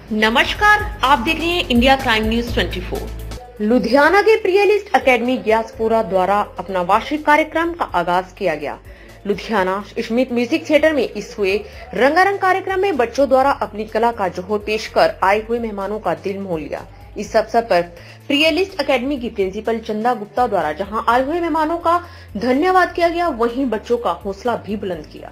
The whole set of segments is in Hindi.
नमस्कार, आप देख रहे हैं इंडिया क्राइम न्यूज 24। लुधियाना के प्रियलिस्ट एकेडमी ग्यासपुरा द्वारा अपना वार्षिक कार्यक्रम का आगाज किया गया। लुधियाना स्मिथ म्यूजिक थिएटर में इस हुए रंगारंग कार्यक्रम में बच्चों द्वारा अपनी कला का जोहर पेश कर आए हुए मेहमानों का दिल मोह लिया। इस अवसर पर प्रियलिस्ट एकेडमी की प्रिंसिपल चंदा गुप्ता द्वारा जहां आए हुए मेहमानों का धन्यवाद किया गया, वहीं बच्चों का हौसला भी बुलंद किया।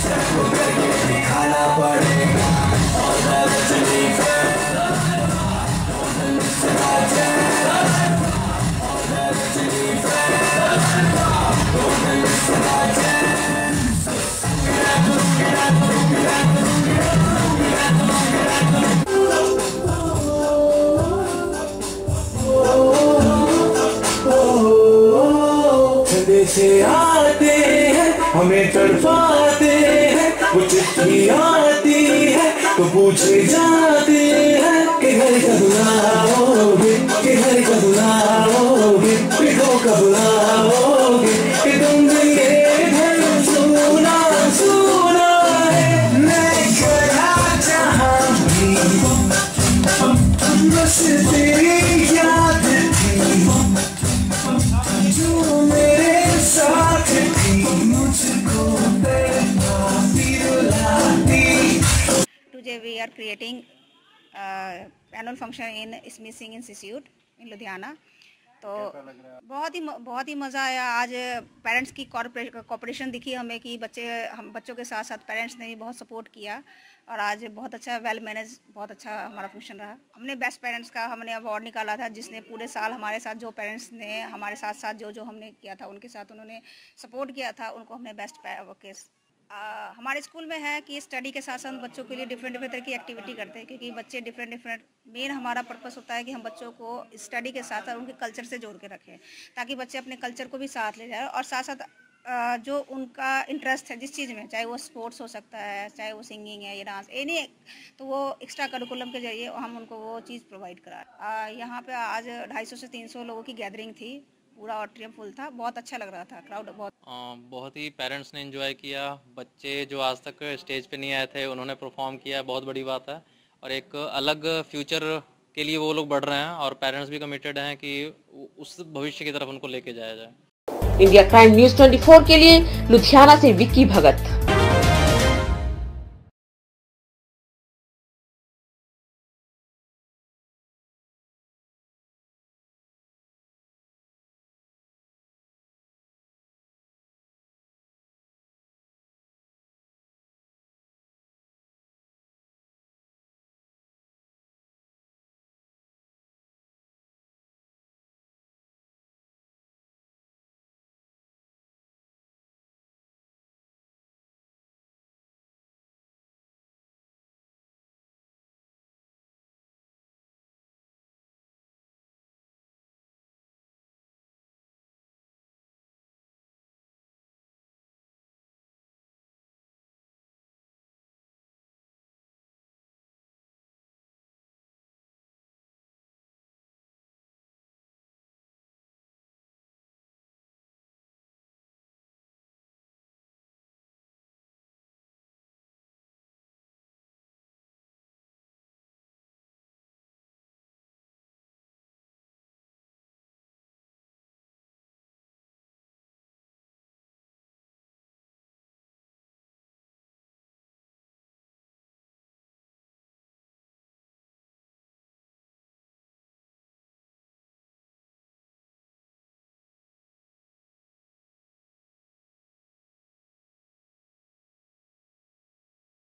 से आते हैं हमें तड़पाते हैं, वो चिट्ठी आती है तो पूछे जाते हैं कि घर कब लाओगे, कि घर कब लाओगे, कि वो कब लाओगे, कि तुम ये घर सुना सुना है। मैं कहा जहाँ भी बस तेरी याद थी, जो मेरे साथ थी, मुझको Today we are creating annual function in Smith Singh Institute in Ludhiana। तो बहुत ही मज़ा आया। आज पेरेंट्स की कोऑपरेशन दिखी हमें कि हम बच्चों के साथ साथ पेरेंट्स ने भी बहुत सपोर्ट किया और आज बहुत अच्छा वेल मैनेज बहुत अच्छा हमारा फंक्शन रहा। हमने बेस्ट पेरेंट्स का हमने अवार्ड निकाला था, जिसने पूरे साल हमारे साथ जो पेरेंट्स ने हमारे साथ जो हमने किया था, उनके साथ उन्होंने सपोर्ट किया था, उनको हमने बेस्ट हमारे स्कूल में है कि स्टडी के साथ साथ बच्चों के लिए डिफरेंट तरह की एक्टिविटी करते हैं, क्योंकि बच्चे डिफरेंट मेन हमारा पर्पस होता है कि हम बच्चों को स्टडी के साथ साथ उनके कल्चर से जोड़ के रखें, ताकि बच्चे अपने कल्चर को भी साथ ले जाए और साथ साथ जो उनका इंटरेस्ट है जिस चीज़ में, चाहे वो स्पोर्ट्स हो सकता है, चाहे वो सिंगिंग है या डांस, एनी, तो वो एक्स्ट्रा करिकुलम के जरिए हम उनको वो चीज़ प्रोवाइड करा। यहाँ पे आज 250 से 300 लोगों की गैदरिंग थी, पूरा ऑडिटोरियम फुल था, बहुत अच्छा लग रहा था, क्राउड बहुत ही पेरेंट्स ने एंजॉय किया। बच्चे जो आज तक स्टेज पे नहीं आए थे उन्होंने परफॉर्म किया, बहुत बड़ी बात है और एक अलग फ्यूचर के लिए वो लोग बढ़ रहे हैं और पेरेंट्स भी कमिटेड हैं कि उस भविष्य की तरफ उनको लेके जाया जाए। इंडिया क्राइम न्यूज 24 के लिए लुधियाना से विक्की भगत।